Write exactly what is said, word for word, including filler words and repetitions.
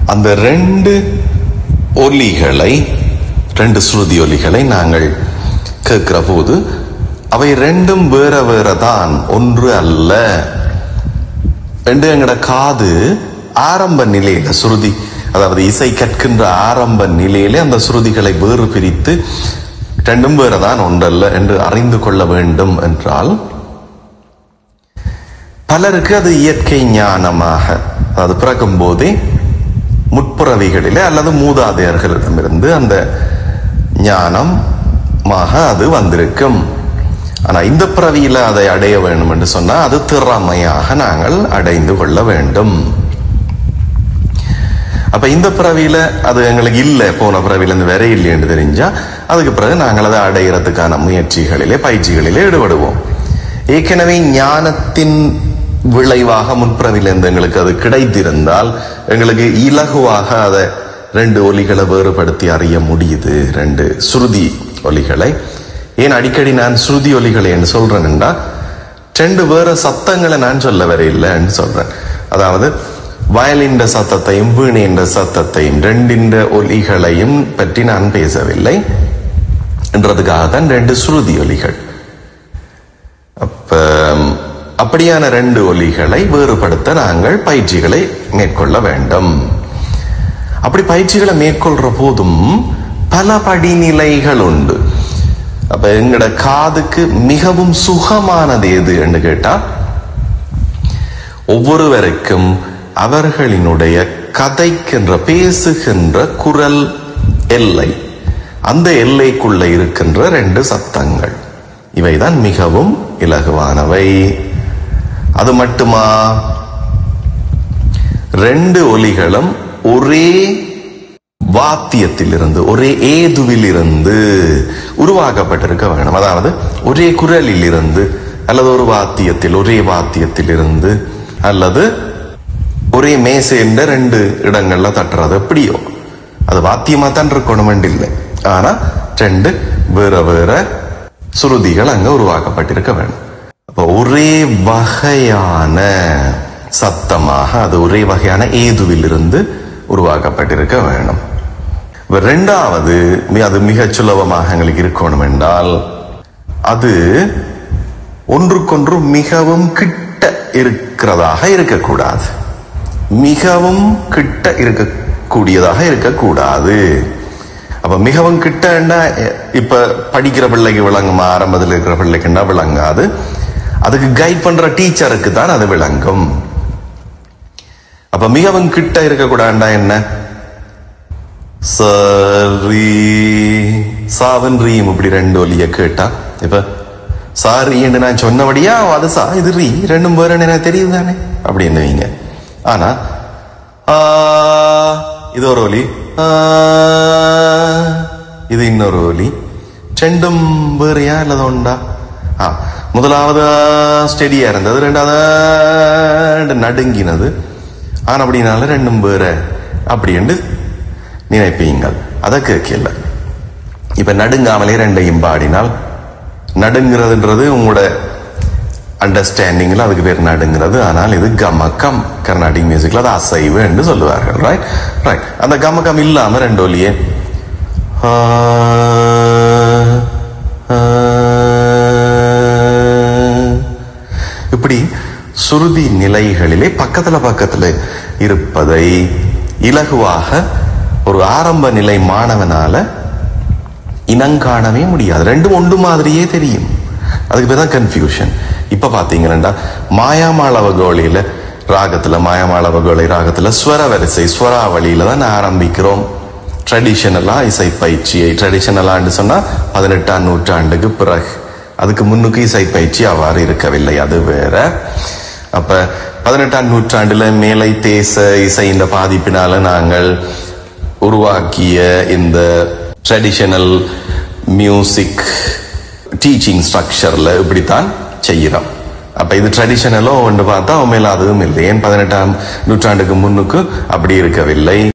அந்த ரெண்டு ஒலிகளை ரெண்டு ஸ்ருதி ஒலிகளை நாங்கள் கேட்கிற போது அவை ரெண்டும் வேற வேற தான், ஒன்று அல்ல. ரெண்டு எங்கட காது ஆரம்ப நிலையில சுருதி, அதாவது இசை கற்கின்ற ஆரம்ப நிலையிலே அந்த சுருதிகளை வேறு பிரித்து ரெண்டும் வேறதான் ஒன்றல்ல என்று அறிந்து கொள்ள வேண்டும் என்றால், பலருக்கு அது இயற்கை ஞானமாக, அதாவது பிறக்கும் போதே முற்புறவிகளிலே அல்லது மூதாதையர்களிடமிருந்து அந்த ஞானமாக அது வந்திருக்கும். ஆனா இந்த பிறவியில அதை அடைய வேண்டும் என்று சொன்னா அது திறமையாக நாங்கள் அடைந்து கொள்ள வேண்டும். அப்ப இந்த பிறவியில அது எங்களுக்கு இல்லை, போன பிறவியில இருந்து வேற இல்லை என்று தெரிஞ்சா அதுக்கு பிறகு நாங்கள் அதை அடைகிறதுக்கான முயற்சிகளிலே பயிற்சிகளிலே ஈடுபடுவோம். ஏற்கனவே ஞானத்தின் விளைவாக முற்பிறவிலிருந்து எங்களுக்கு அது கிடைத்திருந்தால் எங்களுக்கு இலகுவாக அதை ரெண்டு ஒலிகளை வேறுபடுத்தி அறிய முடியுது, ரெண்டு சுருதி ஒலிகளை. ஏன் அடிக்கடி நான் சுருதி ஒலிகளை என்று சொல்றேன்டா, ரெண்டு வேற சத்தங்களை நான் சொல்ல வர இல்லைன்னு சொல்றேன். அதாவது வயலின் சத்தத்தையும் வீணையின் சத்தத்தையும் ரெண்டின் ஒலிகளையும் பற்றி நான் பேசவில்லை என்றதுக்காகத்தான் ரெண்டு சுருதி ஒலிகள். அப்ப அப்படியான ரெண்டு ஒலிகளை வேறுபடுத்த நாங்கள் பயிற்சிகளை மேற்கொள்ள வேண்டும். அப்படி பயிற்சிகளை மேற்கொள்ற போதும் பல படிநிலைகள் உண்டு. அப்ப எங்கட காதுக்கு மிகவும் சுகமானது எது என்று கேட்டா, ஒவ்வொருவருக்கும் அவர்களினுடைய கதைக்கின்ற பேசுகின்ற குரல் எல்லை, அந்த எல்லைக்குள்ள இருக்கின்ற ரெண்டு சத்தங்கள், இவைதான் மிகவும் இலகுவானவை. அது மட்டுமா, ரெண்டு ஒலிகளும் ஒரே வாத்தியத்தில் இருந்து ஒரே ஏதுவில் இருந்து உருவாக்கப்பட்டிருக்க வேண்டும். அதாவது ஒரே குரலில் இருந்து அல்லது ஒரு வாத்தியத்தில் ஒரே வாத்தியத்தில் இருந்து அல்லது ஒரே மேசைன்ற ரெண்டு இடங்கள்ல தட்டுறது எப்படியோ அது வாத்தியமா தான் இருக்கணும் இல்லை, ஆனா ரெண்டு வேற வேற சுருதிகள் அங்க உருவாக்கப்பட்டிருக்க வேண்டும். அப்ப ஒரே வகையான சத்தமாக அது ஒரே வகையான ஏதுவில் இருந்து உருவாக்கப்பட்டிருக்க வேண்டும். ரெண்டாவது, அது மிக சுலபமாக எங்களுக்கு இருக்கணும் என்றால் அது ஒன்றுக்கொன்று மிகவும் கிட்ட இருக்கிறதாக இருக்கக்கூடாது, மிகவும் கிட்ட இருக்கக்கூடியதாக இருக்கக்கூடாது. அப்ப மிகவும் கிட்டன்னா இப்ப படிக்கிற பிள்ளைக்கு விளங்குமா, ஆரம்பத்தில் இருக்கிற பிள்ளைக்குன்னா விளங்காது, அதுக்கு கைட் பண்ற டீச்சருக்கு தான் அது விளங்கும். அப்ப மிகவும் கிட்ட இருக்கக்கூடாதுன்னா என்ன, சரி சாவன் ரீம் இப்படி ரெண்டு ஒலிய கேட்டா, இப்ப சாரி என்று நான் சொன்னபடியா அது சா இது ரீ ரெண்டும் வேற எனக்கு தெரியுது தானே அப்படின்னு வைங்க. ஆனா இது ஒரு ஒலி, இது இன்னொரு ஒலி, ரெண்டும் வேறையா இல்லது உண்டா? ஆ முதலாவது ஸ்டெடியா இருந்தது, ரெண்டாவது நடுங்கினது, ஆனா அப்படின்னால ரெண்டும் வேற அப்படின்னு நினைப்பீங்கள். அதை கேட்கல. இப்ப நடுங்காமலே ரெண்டையும் பாடினால், நடுங்கிறதுன்றது உங்களோட அண்டர்ஸ்டாண்டிங்ல அதுக்கு பேர் நடுங்கிறது. ஆனால் இது கமக்கம், கர்நாடிக் மியூசிக்ல அது அசைவு என்று சொல்லுவார்கள். ரைட் ரைட் அந்த கமக்கம் இல்லாம ரெண்டு ஒலியே இப்படி சுருதி நிலைகளிலே பக்கத்துல பக்கத்துல இருப்பதை இலகுவாக ஒரு ஆரம்ப நிலை மாணவனால இனங்காணவே முடியாது. ரெண்டும் ஒன்று மாதிரியே தெரியும், அதுக்கு பேர் தான் கன்ஃபியூஷன். இப்ப பாத்தீங்கன்னா மாயாமாளவகோளியில ராகத்துல மாயாமாளவகோளி ராகத்துல ஸ்வர வரிசை ஸ்வராவளியில தான் ஆரம்பிக்கிறோம். ட்ரெடிஷனலா இசை பயிற்சியை, ட்ரெடிஷனலான்னு சொன்னா பதினெட்டாம் நூற்றாண்டுக்கு பிறகு, அதுக்கு முன்னுக்கு இசை பயிற்சி அவ்வாறு இருக்கவில்லை, அது வேற. அப்ப பதினெட்டாம் நூற்றாண்டுல மேலை தேச இசை இந்த பாதிப்பினால நாங்கள் உருவாக்கிய இந்த ட்ரெடிஷனல் மியூசிக் டீச்சிங் ஸ்ட்ரக்சர்ல இப்படித்தான் செய்யறோம். அப்ப இது ட்ரெடிஷனலோ ஒன்று பார்த்தா உண்மையில அதுவும் இல்லை. ஏன் பதினெட்டாம் நூற்றாண்டுக்கு முன்னுக்கு அப்படி இருக்கவில்லை.